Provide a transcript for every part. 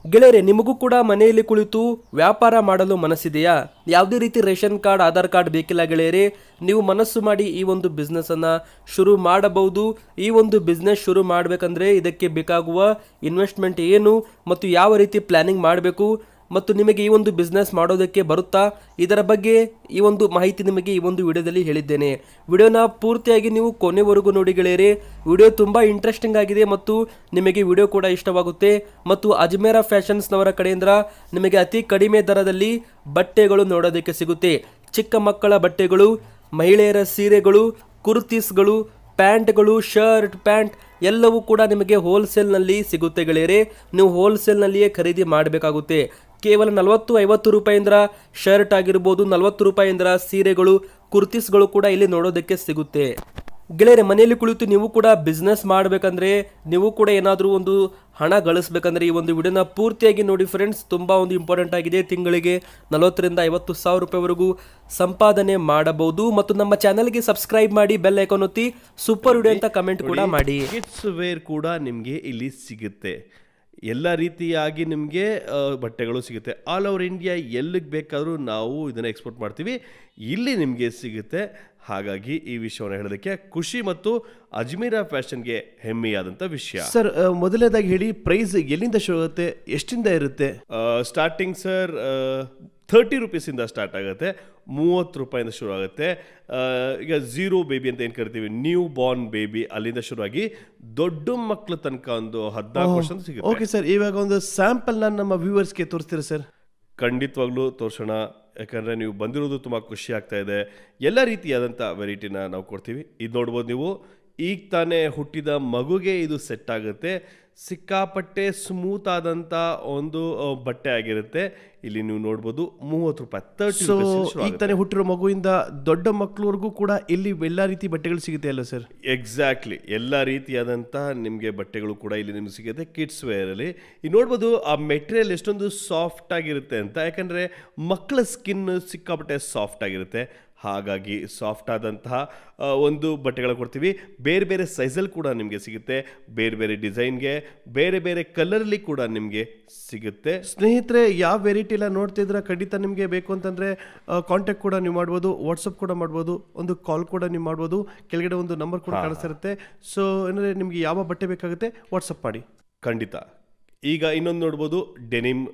ಗೆಳೆಯರೆ, ನಿಮಗೂ ಕೂಡ ಮನೆಯಲ್ಲಿ ಕುಳಿತು ವ್ಯಾಪಾರ ಮಾಡಲು ಮನಸ್ಸಿದೆಯಾ? ಯಾವುದೇ ರೀತಿ ರೇಷನ್ ಕಾರ್ಡ್, ಆಧಾರ್ ಕಾರ್ಡ್ ಬೇಕಿಲ್ಲ ಗೆಳೆಯರೆ. ನೀವು ಮನಸ್ಸು ಮಾಡಿ ಈ ಒಂದು ಬಿಸ್ನೆಸ್ ಅನ್ನ ಶುರು ಮಾಡಬಹುದು. ಈ ಒಂದು ಬಿಸ್ನೆಸ್ ಶುರು ಮಾಡಬೇಕಂದ್ರೆ ಇದಕ್ಕೆ ಬೇಕಾಗುವ ಇನ್ವೆಸ್ಟ್ಮೆಂಟ್ ಏನು ಮತ್ತು ಯಾವ ರೀತಿ ಪ್ಲಾನಿಂಗ್ ಮಾಡಬೇಕು ಮತ್ತು ನಿಮಗೆ ಈ ಒಂದು ಬಿಸ್ನೆಸ್ ಮಾಡೋದಕ್ಕೆ ಬರುತ್ತಾ, ಇದರ ಬಗ್ಗೆ ಈ ಒಂದು ಮಾಹಿತಿ ನಿಮಗೆ ಈ ಒಂದು ವಿಡಿಯೋದಲ್ಲಿ ಹೇಳಿದ್ದೇನೆ. ವಿಡಿಯೋನ ಪೂರ್ತಿಯಾಗಿ ನೀವು ಕೊನೆವರೆಗೂ ನೋಡಿ ಗೆಳೆಯರೆ. ವಿಡಿಯೋ ತುಂಬ ಇಂಟ್ರೆಸ್ಟಿಂಗ್ ಆಗಿದೆ ಮತ್ತು ನಿಮಗೆ ವಿಡಿಯೋ ಕೂಡ ಇಷ್ಟವಾಗುತ್ತೆ. ಮತ್ತು ಅಜ್ಮೇರಾ ಫ್ಯಾಷನ್ಸ್ನವರ ಕಡೆಯಿಂದ ನಿಮಗೆ ಅತಿ ಕಡಿಮೆ ದರದಲ್ಲಿ ಬಟ್ಟೆಗಳು ನೋಡೋದಕ್ಕೆ ಸಿಗುತ್ತೆ. ಚಿಕ್ಕ ಮಕ್ಕಳ ಬಟ್ಟೆಗಳು, ಮಹಿಳೆಯರ ಸೀರೆಗಳು, ಕುರ್ತೀಸ್ಗಳು, ಪ್ಯಾಂಟ್ಗಳು, ಶರ್ಟ್, ಪ್ಯಾಂಟ್ ಎಲ್ಲವೂ ಕೂಡ ನಿಮಗೆ ಹೋಲ್ಸೇಲ್ನಲ್ಲಿ ಸಿಗುತ್ತೆ ಗೆಳೆಯರೆ. ನೀವು ಹೋಲ್ಸೇಲ್ನಲ್ಲಿಯೇ ಖರೀದಿ ಮಾಡಬೇಕಾಗುತ್ತೆ. ಕೇವಲ 40-50 ರೂಪಾಯಿಂದ ಶರ್ಟ್ ಆಗಿರ್ಬೋದು, 40 ರೂಪಾಯಿಂದ ಸೀರೆಗಳು, ಕುರ್ತೀಸ್ಗಳು ಕೂಡ ಇಲ್ಲಿ ನೋಡೋದಕ್ಕೆ ಸಿಗುತ್ತೆ ಗೆಳೆಯರೆ. ಮನೆಯಲ್ಲಿ ಕುಳಿತು ನೀವು ಕೂಡ ಬಿಸ್ನೆಸ್ ಮಾಡಬೇಕಂದ್ರೆ, ನೀವು ಕೂಡ ಏನಾದರೂ ಒಂದು ಹಣ ಗಳಿಸ್ಬೇಕಂದ್ರೆ ಈ ಒಂದು ವಿಡಿಯೋನ ಪೂರ್ತಿಯಾಗಿ ನೋಡಿ ಫ್ರೆಂಡ್ಸ್. ತುಂಬ ಒಂದು ಇಂಪಾರ್ಟೆಂಟ್ ಆಗಿದೆ. ತಿಂಗಳಿಗೆ 40,000-50,000 ರೂಪಾಯಿವರೆಗೂ ಸಂಪಾದನೆ ಮಾಡಬಹುದು. ಮತ್ತು ನಮ್ಮ ಚಾನಲ್ಗೆ ಸಬ್ಸ್ಕ್ರೈಬ್ ಮಾಡಿ, ಬೆಲ್ ಐಕಾನ್ ಒತ್ತಿ, ಸೂಪರ್ ವಿಡಿಯೋ ಅಂತ ಕಮೆಂಟ್ ಕೂಡ ಮಾಡಿ. ಕಿಡ್ಸ್ ವೇರ್ ಕೂಡ ನಿಮಗೆ ಇಲ್ಲಿ ಸಿಗುತ್ತೆ. ಎಲ್ಲ ರೀತಿಯಾಗಿ ನಿಮಗೆ ಬಟ್ಟೆಗಳು ಸಿಗುತ್ತೆ. ಆಲ್ ಓವರ್ ಇಂಡಿಯಾ ಎಲ್ಲಿಗೆ ಬೇಕಾದರೂ ನಾವು ಇದನ್ನು ಎಕ್ಸ್ಪೋರ್ಟ್ ಮಾಡ್ತೀವಿ, ಇಲ್ಲಿ ನಿಮಗೆ ಸಿಗುತ್ತೆ. ಹಾಗಾಗಿ ಈ ವಿಷಯವನ್ನು ಹೇಳೋದಕ್ಕೆ ಖುಷಿ ಮತ್ತು ಅಜ್ಮೀರಾ ಫ್ಯಾಷನ್ಗೆ ಹೆಮ್ಮೆಯಾದಂಥ ವಿಷಯ. ಸರ್, ಮೊದಲನೇದಾಗಿ ಹೇಳಿ, ಪ್ರೈಸ್ ಎಲ್ಲಿಂದ ಶುರು ಆಗುತ್ತೆ, ಎಷ್ಟಿಂದ ಇರುತ್ತೆ? ಸ್ಟಾರ್ಟಿಂಗ್ ಸರ್ 30 ರೂಪೀಸಿಂದ ಸ್ಟಾರ್ಟ್ ಆಗುತ್ತೆ, 30 ರೂಪಾಯಿಂದ ಶುರು ಆಗುತ್ತೆ. ಈಗ ಝೀರೋ ಬೇಬಿ ಅಂತ ಏನು ಕರಿತೀವಿ, ನ್ಯೂ ಬಾರ್ನ್ ಬೇಬಿ, ಅಲ್ಲಿಂದ ಶುರುವಾಗಿ ದೊಡ್ಡ ಮಕ್ಕಳ ತನಕ ಒಂದು 14 ವರ್ಷ ಸಿಗುತ್ತೆ. ಓಕೆ ಸರ್, ಇವಾಗ ಒಂದು ಸ್ಯಾಂಪಲ್ನ ನಮ್ಮ ವ್ಯೂವರ್ಸ್ಗೆ ತೋರಿಸ್ತೀರಾ ಸರ್? ಖಂಡಿತವಾಗ್ಲೂ ತೋರಿಸೋಣ. ಯಾಕಂದರೆ ನೀವು ಬಂದಿರೋದು ತುಂಬ ಖುಷಿ ಆಗ್ತಾ ಇದೆ. ಎಲ್ಲ ರೀತಿಯಾದಂಥ ವೆರೈಟಿನ ನಾವು ಕೊಡ್ತೀವಿ. ಇದು ನೋಡ್ಬೋದು ನೀವು, ಈಗ ತಾನೇ ಹುಟ್ಟಿದ ಮಗುಗೆ ಇದು ಸೆಟ್ ಆಗುತ್ತೆ. ಸಿಕ್ಕಾಪಟ್ಟೆ ಸ್ಮೂತ್ ಆದಂಥ ಒಂದು ಬಟ್ಟೆ ಆಗಿರುತ್ತೆ. ಇಲ್ಲಿ ನೀವು ನೋಡ್ಬೋದು 30 ರೂಪಾಯಿ, 30 ರೂಪಾಯಿ. ಈಗ ತಾನೇ ಹುಟ್ಟಿರೋ ಮಗುವಿಂದ ದೊಡ್ಡ ಮಕ್ಕಳವರೆಗೂ ಕೂಡ ಇಲ್ಲಿ ಎಲ್ಲ ರೀತಿ ಬಟ್ಟೆಗಳು ಸಿಗುತ್ತೆ ಅಲ್ಲ ಸರ್? ಎಕ್ಸಾಕ್ಟ್ಲಿ, ಎಲ್ಲ ರೀತಿಯಾದಂಥ ನಿಮಗೆ ಬಟ್ಟೆಗಳು ಕೂಡ ಇಲ್ಲಿ ನಿಮ್ಗೆ ಸಿಗುತ್ತೆ ಕಿಡ್ಸ್ ವೇರಲ್ಲಿ. ಈಗ ನೋಡ್ಬೋದು ಆ ಮೆಟೀರಿಯಲ್ ಎಷ್ಟೊಂದು ಸಾಫ್ಟ್ ಆಗಿರುತ್ತೆ ಅಂತ. ಯಾಕಂದರೆ ಮಕ್ಕಳ ಸ್ಕಿನ್ ಸಿಕ್ಕಾಪಟ್ಟೆ ಸಾಫ್ಟ್ ಆಗಿರುತ್ತೆ. ಹಾಗಾಗಿ ಸಾಫ್ಟ್ ಆದಂತಹ ಒಂದು ಬಟ್ಟೆಗಳು ಕೊಡ್ತೀವಿ. ಬೇರೆ ಬೇರೆ ಸೈಜಲ್ಲಿ ಕೂಡ ನಿಮಗೆ ಸಿಗುತ್ತೆ, ಬೇರೆ ಬೇರೆ ಡಿಸೈನ್ಗೆ, ಬೇರೆ ಬೇರೆ ಕಲರ್ಲಿ ಕೂಡ ನಿಮಗೆ ಸಿಗುತ್ತೆ. ಸ್ನೇಹಿತರೆ, ಯಾವ ವೆರೈಟಿ ಎಲ್ಲ ನೋಡ್ತಿದ್ರೆ ಖಂಡಿತ ನಿಮಗೆ ಬೇಕು ಅಂತಂದರೆ ಕಾಂಟ್ಯಾಕ್ಟ್ ಕೂಡ ನೀವು ಮಾಡ್ಬೋದು, ವಾಟ್ಸಪ್ ಕೂಡ ಮಾಡ್ಬೋದು, ಒಂದು ಕಾಲ್ ಕೂಡ ನೀವು ಮಾಡ್ಬೋದು. ಕೆಳಗಡೆ ಒಂದು ನಂಬರ್ ಕೂಡ ಕಾಣಿಸ್ತಿರುತ್ತೆ. ಸೊ ಅಂದರೆ ನಿಮಗೆ ಯಾವ ಬಟ್ಟೆ ಬೇಕಾಗುತ್ತೆ ವಾಟ್ಸಪ್ ಮಾಡಿ. ಖಂಡಿತ. ಈಗ ಇನ್ನೊಂದು ನೋಡ್ಬೋದು, ಡೆನಿಮ್.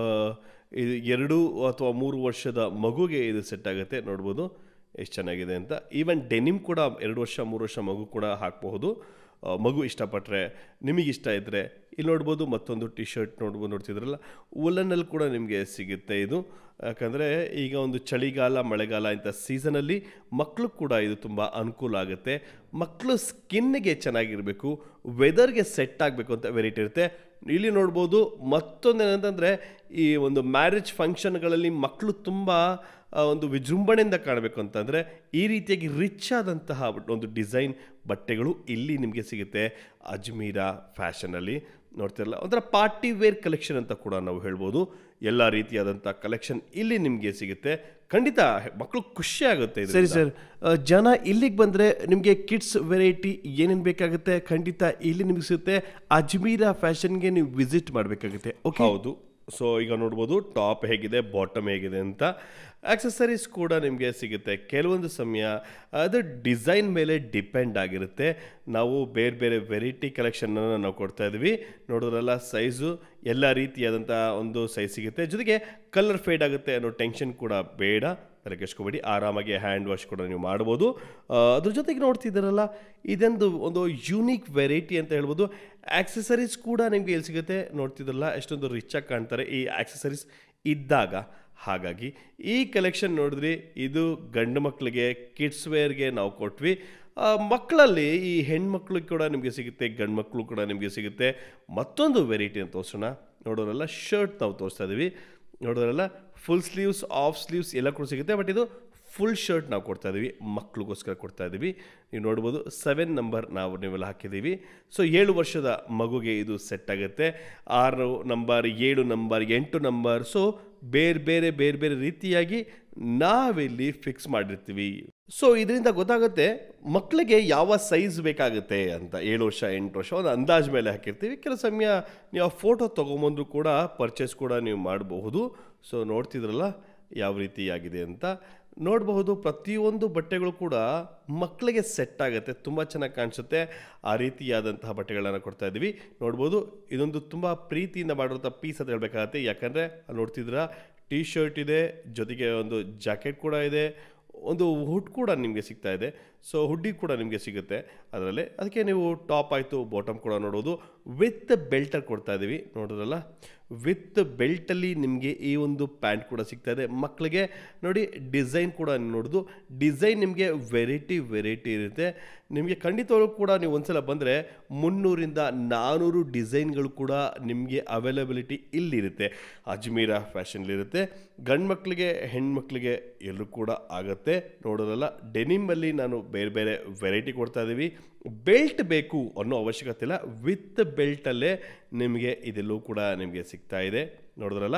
ಇದು 2 ಅಥವಾ 3 ವರ್ಷದ ಮಗುಗೆ ಇದು ಸೆಟ್ ಆಗುತ್ತೆ. ನೋಡ್ಬೋದು ಎಷ್ಟು ಚೆನ್ನಾಗಿದೆ ಅಂತ. ಈವನ್ ಡೆನಿಮ್ ಕೂಡ 2 ವರ್ಷ 3 ವರ್ಷ ಮಗು ಕೂಡ ಹಾಕಬಹುದು. ಮಗು ಇಷ್ಟಪಟ್ಟರೆ, ನಿಮಗಿಷ್ಟ ಇದ್ದರೆ. ಇಲ್ಲಿ ನೋಡ್ಬೋದು ಮತ್ತೊಂದು ಟಿ ಶರ್ಟ್ ನೋಡ್ತಿದ್ರಲ್ಲ, ಉಲ್ಲನ್ನಲ್ಲಿ ಕೂಡ ನಿಮಗೆ ಸಿಗುತ್ತೆ ಇದು. ಯಾಕಂದರೆ ಈಗ ಒಂದು ಚಳಿಗಾಲ, ಮಳೆಗಾಲ ಇಂಥ ಸೀಸನಲ್ಲಿ ಮಕ್ಕಳು ಕೂಡ ಇದು ತುಂಬ ಅನುಕೂಲ ಆಗುತ್ತೆ. ಮಕ್ಕಳು ಸ್ಕಿನ್ಗೆ ಚೆನ್ನಾಗಿರಬೇಕು, ವೆದರ್ಗೆ ಸೆಟ್ ಆಗಬೇಕು ಅಂತ ವೆರೈಟಿ ಇರುತ್ತೆ. ಇಲ್ಲಿ ನೋಡ್ಬೋದು ಮತ್ತೊಂದು ಏನಂತಂದರೆ, ಈ ಒಂದು ಮ್ಯಾರೇಜ್ ಫಂಕ್ಷನ್ಗಳಲ್ಲಿ ಮಕ್ಕಳು ತುಂಬ ಒಂದು ವಿಜೃಂಭಣೆಯಿಂದ ಕಾಣಬೇಕು ಅಂತಂದರೆ ಈ ರೀತಿಯಾಗಿ ರಿಚ್ ಆದಂತಹ ಒಂದು ಡಿಸೈನ್ ಬಟ್ಟೆಗಳು ಇಲ್ಲಿ ನಿಮಗೆ ಸಿಗುತ್ತೆ ಅಜ್ಮೀರಾ ಫ್ಯಾಷನಲ್ಲಿ. ನೋಡ್ತಿರಲ್ಲ, ಒಂಥರ ಪಾರ್ಟಿ ವೇರ್ ಕಲೆಕ್ಷನ್ ಅಂತ ಕೂಡ ನಾವು ಹೇಳ್ಬೋದು. ಎಲ್ಲ ರೀತಿಯಾದಂಥ ಕಲೆಕ್ಷನ್ ಇಲ್ಲಿ ನಿಮಗೆ ಸಿಗುತ್ತೆ. ಖಂಡಿತ ಮಕ್ಕಳು ಖುಷಿ ಆಗುತ್ತೆ. ಸರಿ ಸರ್, ಜನ ಇಲ್ಲಿಗೆ ಬಂದರೆ ನಿಮಗೆ ಕಿಡ್ಸ್ ವೆರೈಟಿ ಏನೇನು ಬೇಕಾಗುತ್ತೆ ಖಂಡಿತ ಇಲ್ಲಿ ನಿಮಗೆ ಸಿಗುತ್ತೆ. ಅಜ್ಮೀರಾ ಫ್ಯಾಷನ್ಗೆ ನೀವು ವಿಸಿಟ್ ಮಾಡಬೇಕಾಗುತ್ತೆ. ಓಕೆ, ಹೌದು. ಸೊ ಈಗ ನೋಡ್ಬೋದು ಟಾಪ್ ಹೇಗಿದೆ, ಬಾಟಮ್ ಹೇಗಿದೆ ಅಂತ. ಆಕ್ಸೆಸರೀಸ್ ಕೂಡ ನಿಮಗೆ ಸಿಗುತ್ತೆ. ಕೆಲವೊಂದು ಸಮಯ ಅದು ಡಿಸೈನ್ ಮೇಲೆ ಡಿಪೆಂಡ್ ಆಗಿರುತ್ತೆ. ನಾವು ಬೇರೆ ಬೇರೆ ವೆರೈಟಿ ಕಲೆಕ್ಷನನ್ನು ನಾವು ಕೊಡ್ತಾ ಇದ್ವಿ. ನೋಡೋದ್ರಲ್ಲ, ಸೈಜು ಎಲ್ಲ ರೀತಿಯಾದಂಥ ಒಂದು ಸೈಜ್ ಸಿಗುತ್ತೆ. ಜೊತೆಗೆ ಕಲರ್ ಫೇಡ್ ಆಗುತ್ತೆ ಅನ್ನೋ ಟೆನ್ಷನ್ ಕೂಡ ಬೇಡ, ತಲೆ ಕೆಡಿಸ್ಕೋಬೇಡಿ. ಆರಾಮಾಗಿ ಹ್ಯಾಂಡ್ ವಾಶ್ ಕೂಡ ನೀವು ಮಾಡ್ಬೋದು. ಅದ್ರ ಜೊತೆಗೆ ನೋಡ್ತಿದ್ದಾರಲ್ಲ, ಒಂದು ಯೂನಿಕ್ ವೆರೈಟಿ ಅಂತ ಹೇಳ್ಬೋದು. ಆಕ್ಸೆಸರೀಸ್ ಕೂಡ ನಿಮಗೆ ಎಲ್ಲಿ ಸಿಗುತ್ತೆ ನೋಡ್ತಿದ್ರಲ್ಲ, ಎಷ್ಟೊಂದು ರಿಚಾಗಿ ಕಾಣ್ತಾರೆ ಈ ಆಕ್ಸೆಸರೀಸ್ ಇದ್ದಾಗ. ಹಾಗಾಗಿ ಈ ಕಲೆಕ್ಷನ್ ನೋಡಿದ್ರಿ, ಇದು ಗಂಡು ಮಕ್ಕಳಿಗೆ ಕಿಡ್ಸ್ ವೇರ್ಗೆ ನಾವು ಕೊಟ್ವಿ. ಮಕ್ಕಳಲ್ಲಿ ಈ ಹೆಣ್ಮಕ್ಳಿಗೆ ಕೂಡ ನಿಮಗೆ ಸಿಗುತ್ತೆ, ಗಂಡು ಮಕ್ಕಳು ಕೂಡ ನಿಮಗೆ ಸಿಗುತ್ತೆ. ಮತ್ತೊಂದು ವೆರೈಟಿ ಅಂತ ತೋರಿಸೋಣ. ನೋಡೋರಲ್ಲ, ಶರ್ಟ್ ನಾವು ತೋರಿಸ್ತಾ ಇದ್ದೀವಿ. ನೋಡೋರಲ್ಲ, ಫುಲ್ ಸ್ಲೀವ್ಸ್, ಆಫ್ ಸ್ಲೀವ್ಸ್ ಎಲ್ಲ ಕೂಡ ಸಿಗುತ್ತೆ. ಬಟ್ ಇದು ಫುಲ್ ಶರ್ಟ್ ನಾವು ಕೊಡ್ತಾ ಇದ್ದೀವಿ, ಮಕ್ಕಳಿಗೋಸ್ಕರ ಕೊಡ್ತಾ ಇದ್ದೀವಿ. ನೀವು ನೋಡ್ಬೋದು 7 ನಂಬರ್ ನೀವೆಲ್ಲ ಹಾಕಿದ್ದೀವಿ. ಸೊ 7 ವರ್ಷದ ಮಗುಗೆ ಇದು ಸೆಟ್ ಆಗುತ್ತೆ. 6 ನಂಬರ್, 7 ನಂಬರ್, 8 ನಂಬರ್. ಸೊ ಬೇರೆ ಬೇರೆ ರೀತಿಯಾಗಿ ನಾವಿಲ್ಲಿ ಫಿಕ್ಸ್ ಮಾಡಿರ್ತೀವಿ. ಸೊ ಇದರಿಂದ ಗೊತ್ತಾಗುತ್ತೆ ಮಕ್ಕಳಿಗೆ ಯಾವ ಸೈಜ್ ಬೇಕಾಗುತ್ತೆ ಅಂತ. 7 ವರ್ಷ 8 ವರ್ಷ ಒಂದು ಅಂದಾಜು ಮೇಲೆ ಹಾಕಿರ್ತೀವಿ. ಕೆಲವು ಸಮಯ ನೀವು ಆ ಫೋಟೋ ತೊಗೊಂಬಂದು ಕೂಡ ಪರ್ಚೇಸ್ ಕೂಡ ನೀವು ಮಾಡಬಹುದು. ಸೊ ನೋಡ್ತಿದ್ರಲ್ಲ ಯಾವ ರೀತಿಯಾಗಿದೆ ಅಂತ ನೋಡಬಹುದು. ಪ್ರತಿಯೊಂದು ಬಟ್ಟೆಗಳು ಕೂಡ ಮಕ್ಕಳಿಗೆ ಸೆಟ್ ಆಗುತ್ತೆ, ತುಂಬ ಚೆನ್ನಾಗಿ ಕಾಣಿಸುತ್ತೆ. ಆ ರೀತಿಯಾದಂತಹ ಬಟ್ಟೆಗಳನ್ನು ಕೊಡ್ತಾ ಇದ್ದೀವಿ. ನೋಡ್ಬೋದು ಇದೊಂದು ತುಂಬ ಪ್ರೀತಿಯಿಂದ ಮಾಡಿರೋಂಥ ಪೀಸ್ ಅಂತ ಹೇಳಬೇಕಾಗತ್ತೆ. ಯಾಕಂದರೆ ನೋಡ್ತಿದ್ರ ಟೀ ಶರ್ಟ್ ಇದೆ, ಜೊತೆಗೆ ಒಂದು ಜಾಕೆಟ್ ಕೂಡ ಇದೆ, ಒಂದು ಹುಡ್ ಕೂಡ ನಿಮಗೆ ಸಿಗ್ತಾ ಇದೆ. ಸೊ ಹುಡ್ಡಿ ಕೂಡ ನಿಮಗೆ ಸಿಗುತ್ತೆ ಅದರಲ್ಲೇ. ಅದಕ್ಕೆ ನೀವು ಟಾಪ್ ಆಯಿತು, ಬಾಟಮ್ ಕೂಡ ನೋಡೋದು. ವಿತ್ ಬೆಲ್ಟಲ್ಲಿ ಕೊಡ್ತಾ ಇದ್ದೀವಿ, ನೋಡೋದಲ್ಲ. ವಿತ್ ಬೆಲ್ಟಲ್ಲಿ ನಿಮಗೆ ಈ ಒಂದು ಪ್ಯಾಂಟ್ ಕೂಡ ಸಿಗ್ತಾ ಇದೆ ಮಕ್ಕಳಿಗೆ. ನೋಡಿ ಡಿಸೈನ್ ಕೂಡ ನೋಡೋದು. ಡಿಸೈನ್ ನಿಮಗೆ ವೆರೈಟಿ ಇರುತ್ತೆ. ನಿಮಗೆ ಖಂಡಿತವಾಗ್ಲೂ ಕೂಡ ನೀವು ಒಂದ್ಸಲ ಬಂದರೆ 300ರಿಂದ 400 ಡಿಸೈನ್ಗಳು ಕೂಡ ನಿಮಗೆ ಅವೈಲಬಿಲಿಟಿ ಇಲ್ಲಿರುತ್ತೆ. ಅಜ್ಮೀರಾ ಫ್ಯಾಷನ್ಲಿರುತ್ತೆ. ಗಂಡು ಮಕ್ಕಳಿಗೆ ಹೆಣ್ಮಕ್ಳಿಗೆ ಎಲ್ಲರೂ ಕೂಡ ಆಗುತ್ತೆ. ನೋಡೋದಲ್ಲ, ಡೆನಿಮಲ್ಲಿ ನಾನು ಬೇರೆ ಬೇರೆ ವೆರೈಟಿ ಕೊಡ್ತಾ ಇದ್ದೀವಿ. ಬೆಲ್ಟ್ ಬೇಕು ಅನ್ನೋ ಅವಶ್ಯಕತೆ ಇಲ್ಲ, ವಿತ್ ಬೆಲ್ಟಲ್ಲೇ ನಿಮಗೆ ಇದೆಲ್ಲೂ ಕೂಡ ನಿಮಗೆ ಸಿಗ್ತಾ ಇದೆ. ನೋಡಿದ್ರಲ್ಲ,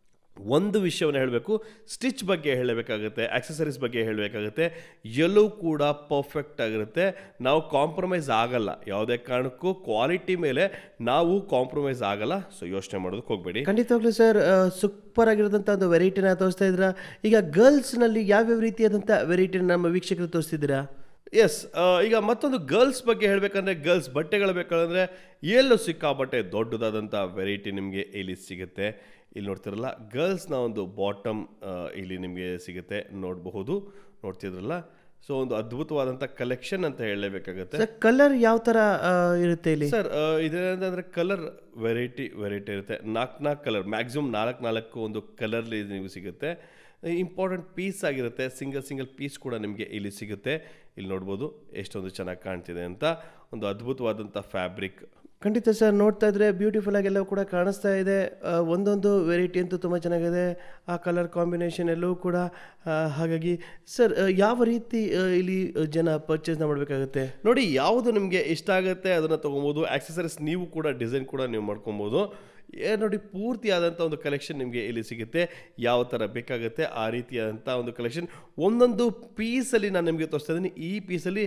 ಒಂದು ವಿಷಯವನ್ನು ಹೇಳಬೇಕು, ಸ್ಟಿಚ್ ಬಗ್ಗೆ ಹೇಳಬೇಕಾಗುತ್ತೆ, ಆಕ್ಸೆಸರೀಸ್ ಬಗ್ಗೆ ಹೇಳಬೇಕಾಗುತ್ತೆ. ಎಲ್ಲವೂ ಕೂಡ ಪರ್ಫೆಕ್ಟ್ ಆಗಿರುತ್ತೆ. ನಾವು ಕಾಂಪ್ರಮೈಸ್ ಆಗಲ್ಲ, ಯಾವುದೇ ಕಾರಣಕ್ಕೂ ಕ್ವಾಲಿಟಿ ಮೇಲೆ ನಾವು ಕಾಂಪ್ರಮೈಸ್ ಆಗಲ್ಲ. ಸೊ ಯೋಚನೆ ಮಾಡೋದಕ್ಕೆ ಹೋಗಬೇಡಿ. ಖಂಡಿತವಾಗ್ಲೂ ಸರ್, ಸೂಪರ್ ಆಗಿರೋದಂಥ ಒಂದು ವೆರೈಟಿನ ತೋರಿಸ್ತಾ ಇದ್ದೀರಾ. ಈಗ ಗರ್ಲ್ಸ್ನಲ್ಲಿ ಯಾವ್ಯಾವ ರೀತಿಯಾದಂಥ ವೆರೈಟಿನ ನಮ್ಮ ವೀಕ್ಷಕರು ತೋರಿಸ್ತಿದ್ದೀರಾ? ಎಸ್, ಈಗ ಮತ್ತೊಂದು ಗರ್ಲ್ಸ್ ಬಗ್ಗೆ ಹೇಳಬೇಕಂದ್ರೆ, ಗರ್ಲ್ಸ್ ಬಟ್ಟೆಗಳು ಬೇಕಾದ್ರೆ ಎಲ್ಲೂ ಸಿಕ್ಕಾಬಟ್ಟೆ ದೊಡ್ಡದಾದಂಥ ವೆರೈಟಿ ನಿಮಗೆ ಇಲ್ಲಿ ಸಿಗುತ್ತೆ. ಇಲ್ಲಿ ನೋಡ್ತಿರಲ್ಲ, ಗರ್ಲ್ಸ್ನ ಒಂದು ಬಾಟಮ್ ಇಲ್ಲಿ ನಿಮಗೆ ಸಿಗುತ್ತೆ, ನೋಡ್ತಿದ್ರಲ್ಲ. ಸೊ ಒಂದು ಅದ್ಭುತವಾದಂಥ ಕಲೆಕ್ಷನ್ ಅಂತ ಹೇಳಲೇಬೇಕಾಗುತ್ತೆ. ಕಲರ್ ಯಾವ ಥರ ಇರುತ್ತೆ ಇಲ್ಲಿ ಸರ್? ಇದೇನಂದ್ರೆ ಕಲರ್ ವೆರೈಟಿ ಇರುತ್ತೆ. 4 ಕಲರ್, ಮ್ಯಾಕ್ಸಿಮಮ್ 4 ಒಂದು ಕಲರ್ಲಿ ನಿಮಗೆ ಸಿಗುತ್ತೆ. ಇಂಪಾರ್ಟೆಂಟ್ ಪೀಸ್ ಆಗಿರುತ್ತೆ. ಸಿಂಗಲ್ ಪೀಸ್ ಕೂಡ ನಿಮಗೆ ಇಲ್ಲಿ ಸಿಗುತ್ತೆ. ಇಲ್ಲಿ ನೋಡ್ಬೋದು ಎಷ್ಟೊಂದು ಚೆನ್ನಾಗಿ ಕಾಣ್ತಿದೆ ಅಂತ. ಒಂದು ಅದ್ಭುತವಾದಂಥ ಫ್ಯಾಬ್ರಿಕ್. ಖಂಡಿತ ಸರ್, ನೋಡ್ತಾ ಇದ್ರೆ ಬ್ಯೂಟಿಫುಲ್ ಆಗೆಲ್ಲವೂ ಕೂಡ ಕಾಣಿಸ್ತಾ ಇದೆ. ಒಂದೊಂದು ವೆರೈಟಿ ಅಂತೂ ತುಂಬ ಚೆನ್ನಾಗಿದೆ, ಆ ಕಲರ್ ಕಾಂಬಿನೇಷನ್ ಎಲ್ಲವೂ ಕೂಡ. ಹಾಗಾಗಿ ಸರ್, ಯಾವ ರೀತಿ ಇಲ್ಲಿ ಜನ ಪರ್ಚೇಸ್ನ ಮಾಡಬೇಕಾಗುತ್ತೆ? ನೋಡಿ, ಯಾವುದು ನಿಮಗೆ ಇಷ್ಟ ಆಗುತ್ತೆ ಅದನ್ನು ತೊಗೊಬೋದು. ಆಕ್ಸೆಸರೀಸ್ ನೀವು ಕೂಡ ಡಿಸೈನ್ ಕೂಡ ನೀವು ಮಾಡ್ಕೊಬೋದು. ನೋಡಿ, ಪೂರ್ತಿಯಾದಂಥ ಒಂದು ಕಲೆಕ್ಷನ್ ನಿಮಗೆ ಇಲ್ಲಿ ಸಿಗುತ್ತೆ. ಯಾವ ಥರ ಬೇಕಾಗುತ್ತೆ ಆ ರೀತಿಯಾದಂಥ ಒಂದು ಕಲೆಕ್ಷನ್. ಒಂದೊಂದು ಪೀಸಲ್ಲಿ ನಾನು ನಿಮಗೆ ತೋರಿಸ್ತಾ ಇದ್ದೀನಿ. ಈ ಪೀಸಲ್ಲಿ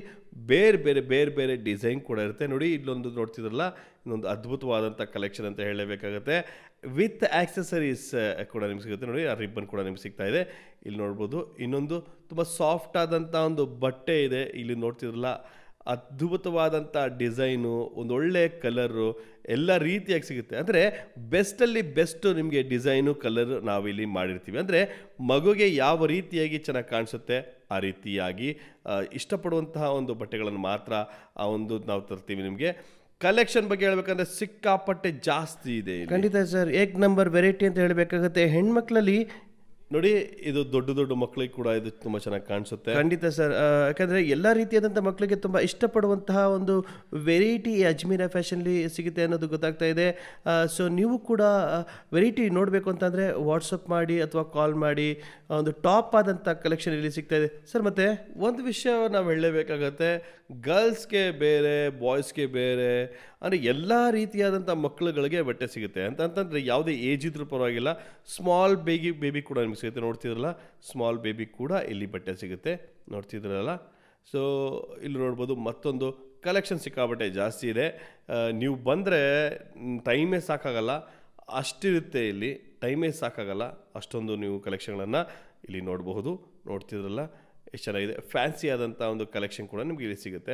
ಬೇರೆ ಡಿಸೈನ್ ಕೂಡ ಇರುತ್ತೆ. ನೋಡಿ, ಇಲ್ಲೊಂದು ನೋಡ್ತಿದ್ರಲ್ಲ, ಇನ್ನೊಂದು ಅದ್ಭುತವಾದಂಥ ಕಲೆಕ್ಷನ್ ಅಂತ ಹೇಳಬೇಕಾಗುತ್ತೆ. ವಿತ್ ಆಕ್ಸೆಸರೀಸ್ ಕೂಡ ನಿಮ್ಗೆ ಸಿಗುತ್ತೆ. ನೋಡಿ, ಆ ರಿಬ್ಬನ್ ಕೂಡ ನಿಮ್ಗೆ ಸಿಗ್ತಾ ಇದೆ. ಇಲ್ಲಿ ನೋಡ್ಬೋದು ಇನ್ನೊಂದು ತುಂಬ ಸಾಫ್ಟ್ ಆದಂಥ ಒಂದು ಬಟ್ಟೆ ಇದೆ. ಇಲ್ಲಿ ನೋಡ್ತಿದ್ರಲ್ಲ, ಅದ್ಭುತವಾದಂಥ ಡಿಸೈನು, ಒಂದೊಳ್ಳೆ ಕಲರು, ಎಲ್ಲ ರೀತಿಯಾಗಿ ಸಿಗುತ್ತೆ. ಅಂದರೆ ಬೆಸ್ಟಲ್ಲಿ ಬೆಸ್ಟು ನಿಮಗೆ ಡಿಸೈನು, ಕಲರ್ ನಾವಿಲ್ಲಿ ಮಾಡಿರ್ತೀವಿ. ಅಂದರೆ ಮಗುಗೆ ಯಾವ ರೀತಿಯಾಗಿ ಚೆನ್ನಾಗಿ ಕಾಣಿಸುತ್ತೆ ಆ ರೀತಿಯಾಗಿ ಇಷ್ಟಪಡುವಂತಹ ಒಂದು ಬಟ್ಟೆಗಳನ್ನು ಮಾತ್ರ ಆ ಒಂದು ನಾವು ತರ್ತೀವಿ. ನಿಮಗೆ ಕಲೆಕ್ಷನ್ ಬಗ್ಗೆ ಹೇಳ್ಬೇಕಂದ್ರೆ ಸಿಕ್ಕಾಪಟ್ಟೆ ಜಾಸ್ತಿ ಇದೆ. ಖಂಡಿತ ಸರ್, ಏಕ್ ನಂಬರ್ ವೆರೈಟಿ ಅಂತ ಹೇಳಬೇಕಾಗುತ್ತೆ. ಹೆಣ್ಮಕ್ಳಲ್ಲಿ ನೋಡಿ, ಇದು ದೊಡ್ಡ ಮಕ್ಕಳಿಗೆ ಕೂಡ ಇದು ತುಂಬ ಚೆನ್ನಾಗಿ ಕಾಣಿಸುತ್ತೆ. ಖಂಡಿತ ಸರ್, ಯಾಕಂದರೆ ಎಲ್ಲ ರೀತಿಯಾದಂಥ ಮಕ್ಕಳಿಗೆ ತುಂಬ ಇಷ್ಟಪಡುವಂತಹ ಒಂದು ವೆರೈಟಿ ಅಜ್ಮೀರಾ ಫ್ಯಾಷನ್ಲಿ ಸಿಗುತ್ತೆ ಅನ್ನೋದು ಗೊತ್ತಾಗ್ತಾ ಇದೆ. ಸೊ ನೀವು ಕೂಡ ವೆರೈಟಿ ನೋಡಬೇಕು ಅಂತಂದರೆ ವಾಟ್ಸಪ್ ಮಾಡಿ ಅಥವಾ ಕಾಲ್ ಮಾಡಿ. ಒಂದು ಟಾಪ್ ಆದಂಥ ಕಲೆಕ್ಷನ್ ಇಲ್ಲಿ ಸಿಗ್ತಾ ಇದೆ ಸರ್. ಮತ್ತು ಒಂದು ವಿಷಯ ನಾವು ಹೇಳಲೇಬೇಕಾಗತ್ತೆ, ಗರ್ಲ್ಸ್ಗೆ ಬೇರೆ, ಬಾಯ್ಸ್ಗೆ ಬೇರೆ, ಅಂದರೆ ಎಲ್ಲ ರೀತಿಯಾದಂಥ ಮಕ್ಕಳುಗಳಿಗೆ ಬಟ್ಟೆ ಸಿಗುತ್ತೆ. ಅಂತಂದರೆ ಯಾವುದೇ ಏಜ್ ಇದ್ರೂ ಪರವಾಗಿಲ್ಲ. ಸ್ಮಾಲ್ ಬೇಬಿ ಕೂಡ ನಿಮಗೆ ಸಿಗುತ್ತೆ. ನೋಡ್ತಿದ್ರಲ್ಲ, ಸ್ಮಾಲ್ ಬೇಬಿ ಕೂಡ ಇಲ್ಲಿ ಬಟ್ಟೆ ಸಿಗುತ್ತೆ, ನೋಡ್ತಿದ್ರಲ್ಲ. ಸೊ ಇಲ್ಲಿ ನೋಡ್ಬೋದು ಮತ್ತೊಂದು ಕಲೆಕ್ಷನ್ ಸಿಕ್ಕಾಬಟ್ಟೆ ಜಾಸ್ತಿ ಇದೆ. ನೀವು ಬಂದರೆ ಟೈಮೇ ಸಾಕಾಗಲ್ಲ, ಅಷ್ಟಿರುತ್ತೆ ಇಲ್ಲಿ. ಟೈಮೇ ಸಾಕಾಗಲ್ಲ, ಅಷ್ಟೊಂದು ನೀವು ಕಲೆಕ್ಷನ್ಗಳನ್ನು ಇಲ್ಲಿ ನೋಡಬಹುದು. ನೋಡ್ತಿದ್ರಲ್ಲ, ಎಷ್ಟು ಚೆನ್ನಾಗಿದೆ. ಫ್ಯಾನ್ಸಿ ಆದಂಥ ಒಂದು ಕಲೆಕ್ಷನ್ ಕೂಡ ನಿಮಗೆ ಇಲ್ಲಿ ಸಿಗುತ್ತೆ.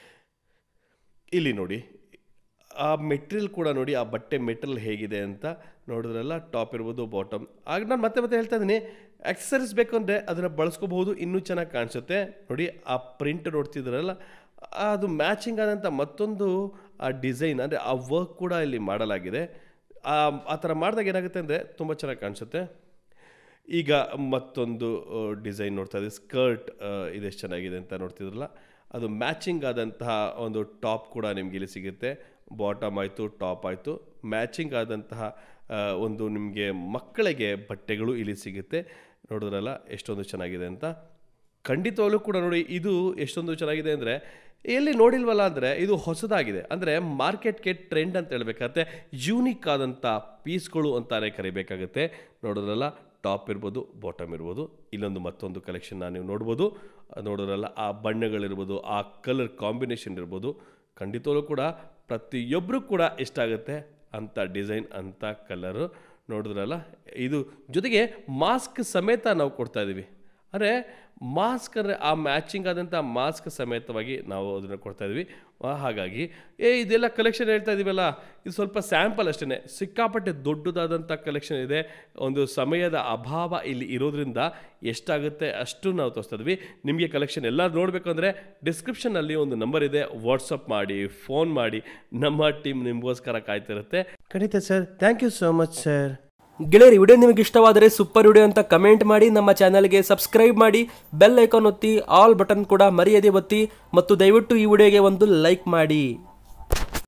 ಇಲ್ಲಿ ನೋಡಿ, ಆ ಮೆಟೀರಿಯಲ್ ಕೂಡ ನೋಡಿ, ಆ ಬಟ್ಟೆ ಮೆಟೀರಿಯಲ್ ಹೇಗಿದೆ ಅಂತ ನೋಡಿದ್ರಲ್ಲ. ಟಾಪ್ ಇರ್ಬೋದು, ಬಾಟಮ್. ಆಗ ನಾನು ಮತ್ತೆ ಹೇಳ್ತಾ ಇದ್ದೀನಿ, ಆಕ್ಸೆಸರೀಸ್ ಬೇಕು ಅಂದರೆ ಅದನ್ನು ಬಳಸ್ಕೋಬಹುದು, ಇನ್ನೂ ಚೆನ್ನಾಗಿ ಕಾಣಿಸುತ್ತೆ. ನೋಡಿ, ಆ ಪ್ರಿಂಟ್ ನೋಡ್ತಿದ್ರಲ್ಲ, ಅದು ಮ್ಯಾಚಿಂಗ್ ಆದಂಥ ಮತ್ತೊಂದು ಆ ಡಿಸೈನ್, ಅಂದರೆ ಆ ವರ್ಕ್ ಕೂಡ ಇಲ್ಲಿ ಮಾಡಲಾಗಿದೆ. ಆ ಥರ ಮಾಡಿದಾಗ ಏನಾಗುತ್ತೆ ಅಂದರೆ ತುಂಬ ಚೆನ್ನಾಗಿ ಕಾಣಿಸುತ್ತೆ. ಈಗ ಮತ್ತೊಂದು ಡಿಸೈನ್ ನೋಡ್ತಾ ಇದ್ದೀವಿ. ಸ್ಕರ್ಟ್ ಇದೆಷ್ಟು ಚೆನ್ನಾಗಿದೆ ಅಂತ ನೋಡ್ತಿದ್ರಲ್ಲ. ಅದು ಮ್ಯಾಚಿಂಗ್ ಆದಂತಹ ಒಂದು ಟಾಪ್ ಕೂಡ ನಿಮಗೆ ಇಲ್ಲಿ ಸಿಗುತ್ತೆ. ಬಾಟಮ್ ಆಯಿತು, ಟಾಪ್ ಆಯಿತು, ಮ್ಯಾಚಿಂಗ್ ಆದಂತಹ ಒಂದು ನಿಮಗೆ ಮಕ್ಕಳಿಗೆ ಬಟ್ಟೆಗಳು ಇಲ್ಲಿ ಸಿಗುತ್ತೆ. ನೋಡಿದ್ರಲ್ಲ ಎಷ್ಟೊಂದು ಚೆನ್ನಾಗಿದೆ ಅಂತ. ಖಂಡಿತವಾಗ್ಲೂ ಕೂಡ ನೋಡಿ, ಇದು ಎಷ್ಟೊಂದು ಚೆನ್ನಾಗಿದೆ ಅಂದರೆ ಎಲ್ಲಿ ನೋಡಿಲ್ವಲ್ಲ. ಅಂದರೆ ಇದು ಹೊಸದಾಗಿದೆ, ಅಂದರೆ ಮಾರ್ಕೆಟ್ಗೆ ಟ್ರೆಂಡ್ ಅಂತ ಹೇಳಬೇಕಾಗತ್ತೆ. ಯೂನಿಕ್ ಆದಂಥ ಪೀಸ್ಗಳು ಅಂತಾನೆ ಕರಿಬೇಕಾಗುತ್ತೆ. ನೋಡೋದ್ರಲ್ಲ, ಟಾಪ್ ಇರ್ಬೋದು, ಬಾಟಮ್ ಇರ್ಬೋದು. ಇಲ್ಲೊಂದು ಮತ್ತೊಂದು ಕಲೆಕ್ಷನ್ನ ನೀವು ನೋಡ್ಬೋದು. ನೋಡೋರಲ್ಲ ಆ ಬಣ್ಣಗಳಿರ್ಬೋದು, ಆ ಕಲರ್ ಕಾಂಬಿನೇಷನ್ ಇರ್ಬೋದು, ಖಂಡಿತವಾಗ್ಲೂ ಕೂಡ ಪ್ರತಿಯೊಬ್ಬರು ಕೂಡ ಇಷ್ಟ ಆಗುತ್ತೆ ಅಂಥ ಡಿಸೈನ್, ಅಂಥ ಕಲರು. ನೋಡಿದ್ರಲ್ಲ, ಇದು ಜೊತೆಗೆ ಮಾಸ್ಕ್ ಸಮೇತ ನಾವು ಕೊಡ್ತಾ ಇದ್ದೀವಿ. ಅಂದರೆ ಮಾಸ್ಕ್ ಅಂದರೆ ಆ ಮ್ಯಾಚಿಂಗ್ ಆದಂಥ ಮಾಸ್ಕ್ ಸಮೇತವಾಗಿ ನಾವು ಅದನ್ನು ಕೊಡ್ತಾ ಇದ್ವಿ. ಹಾಗಾಗಿ ಇದೆಲ್ಲ ಕಲೆಕ್ಷನ್ ಹೇಳ್ತಾ ಇದ್ದೀವಲ್ಲ, ಇದು ಸ್ವಲ್ಪ ಸ್ಯಾಂಪಲ್ ಅಷ್ಟೇ. ಸಿಕ್ಕಾಪಟ್ಟೆ ದೊಡ್ಡದಾದಂಥ ಕಲೆಕ್ಷನ್ ಇದೆ. ಒಂದು ಸಮಯದ ಅಭಾವ ಇಲ್ಲಿ ಇರೋದ್ರಿಂದ ಎಷ್ಟಾಗುತ್ತೆ ಅಷ್ಟು ನಾವು ತೋರಿಸ್ತಾ ಇದ್ವಿ. ನಿಮಗೆ ಕಲೆಕ್ಷನ್ ಎಲ್ಲ ನೋಡಬೇಕು ಅಂದರೆ ಡಿಸ್ಕ್ರಿಪ್ಷನಲ್ಲಿ ಒಂದು ನಂಬರ್ ಇದೆ, ವಾಟ್ಸಪ್ ಮಾಡಿ, ಫೋನ್ ಮಾಡಿ, ನಮ್ಮ ಟೀಮ್ ನಿಮಗೋಸ್ಕರ ಕಾಯ್ತಿರುತ್ತೆ. ಖಂಡಿತ sir, thank you so much sir. ಗೆಳೆಯರಿ, ವಿಡಿಯೋ ನಿಮಗೆ ಇಷ್ಟವಾದರೆ ಸೂಪರ್ ವಿಡಿಯೋ ಅಂತ ಕಮೆಂಟ್ ಮಾಡಿ, ನಮ್ಮ ಚಾನಲ್ಗೆ ಸಬ್ಸ್ಕ್ರೈಬ್ ಮಾಡಿ, ಬೆಲ್ ಐಕಾನ್ ಒತ್ತಿ, ಆಲ್ ಬಟನ್ ಕೂಡ ಮರೆಯದೆ ಒತ್ತಿ, ಮತ್ತು ದಯವಿಟ್ಟು ಈ ವಿಡಿಯೋಗೆ ಒಂದು ಲೈಕ್ ಮಾಡಿ.